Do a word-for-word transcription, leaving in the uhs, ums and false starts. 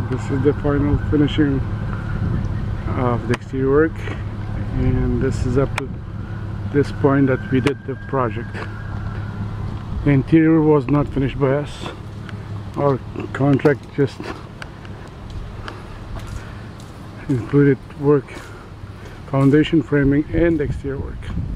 This is the final finishing of the exterior work, and this is up to this point that we did the project. The interior was not finished by us. Our contract just included work, foundation, framing, and exterior work.